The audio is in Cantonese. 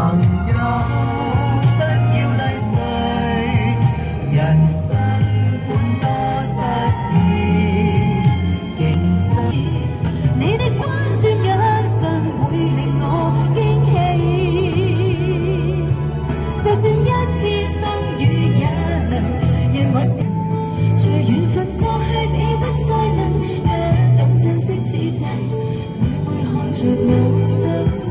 朋友不要理谁，人生本多失意，認真。你的關注眼神會令我驚喜，就算一天風雨也能讓我笑。隨緣分過去，你不再問，懂珍惜此際，每每看着我相。